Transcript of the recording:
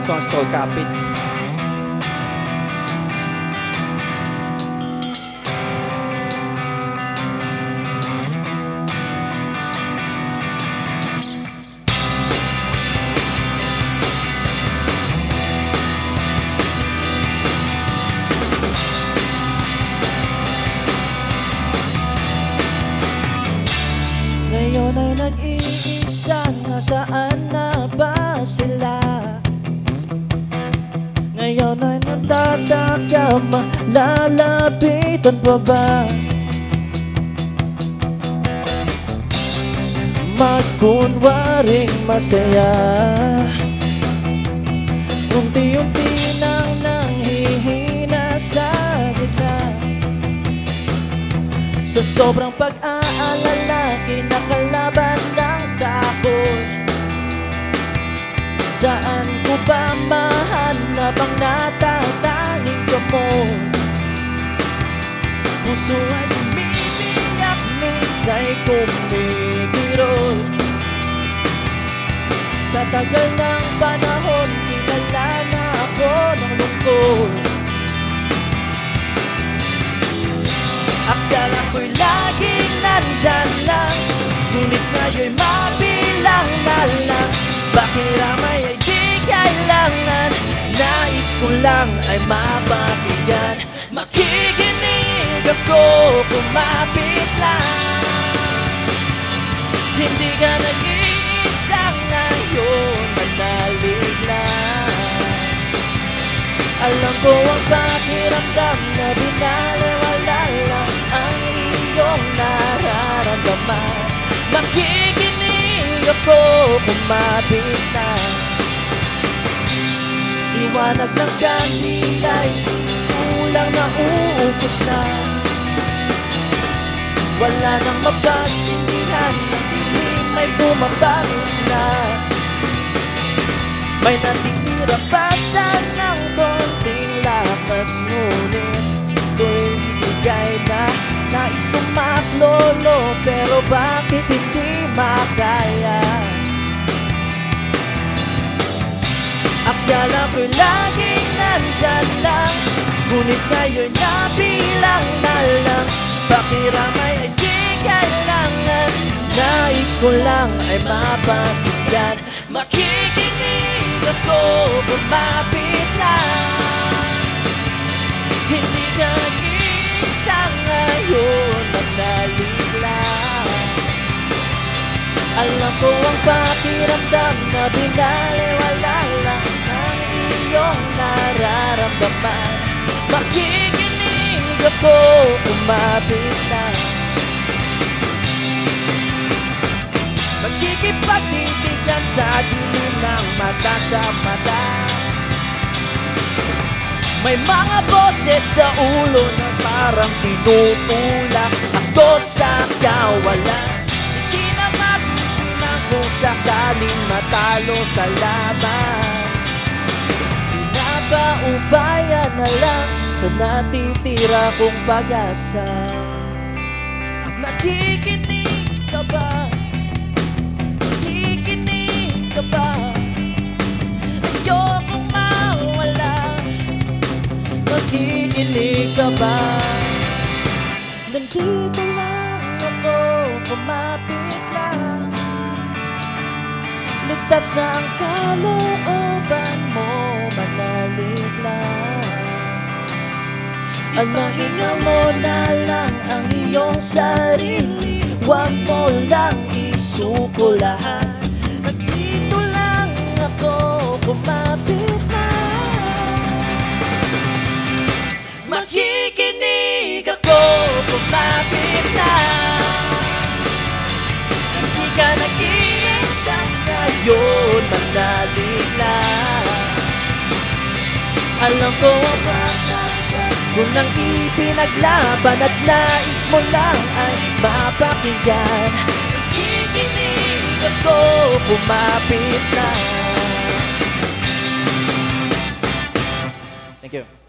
Songs called Kapit. Ngayon ay nag-iisa, nasaan na ba sila? Ngayon ay nagtataka, malalapitan pa ba? Magkunwaring masaya, unti-unti nang nanghihina sa gitna. Sa sobrang pag-aalala, kinakalaban ng takot. Saan ko ba mahanap ang natatanging gamot? Puso ay bumibiyak, minsa'y kumikirot. Sa tagal ng panahon, kilala na ako ng lungkot. Akala ko'y laging nandyan lang, ngunit ngayon'y mabilang na lang. Pakiramay ay di kailangan, nais ko lang ay mapakinggan. Makikinig ako, kumapit lang. Hindi ka nag-iisa ngayon, manalig lang. Alam ko ang pakiramdam na binaliwala lang ang iyong nararamdaman. Makikinig ako, kumapit na. Liwanag ng kandila'y kulang na uubos na. Wala nang mapagsindihan, hindi may bumabalot na. May natitira pa sanang konting lakas, ngunit ito'y bigay na. Nais sumaklolo, pero bakit hindi makaya? Akala ko'y laging nandyan lang, ngunit ngayon nabilang na lang. Pakiramay ay di kailangan, nais ko lang ay mapakinggan. Makikinig ako, bumapit lang. Hindi ka nag-iisa ngayon, manalig lang. Alam ko ang pakiramdam na binaliwala lang ang iyong nararamdaman. Makikinig ako, umapit na. Magkikipagtitigan sa dilim ng mata sa mata. May mga boses sa ulo na parang tinutulak ako sa kawalan. Hindi na magpipinang kung sakaling matalo sa laban. Pinapaubaya na lang sa natitira kong pag-asa. Nakikinig ka ba? Nakikinig ka ba? Ayokong mawala. Nakikinig ka ba? Nandito lang ako, kumapit lang. Ligtas na ang kalooban mo, manalig lang. Alahinga mo na lang ang iyong sarili, huwag mo lang isuko lahat. Nandito lang ako, kumapit lang. Makikinig ako, kumapit lang. Hindi ka nag-iisa sa'yon, manalig lang. Alam ko ang pakiramdam kung nang ipinaglaban at nais mo lang ay mapakinggan. Nakikinig ako, bumapit na. Thank you.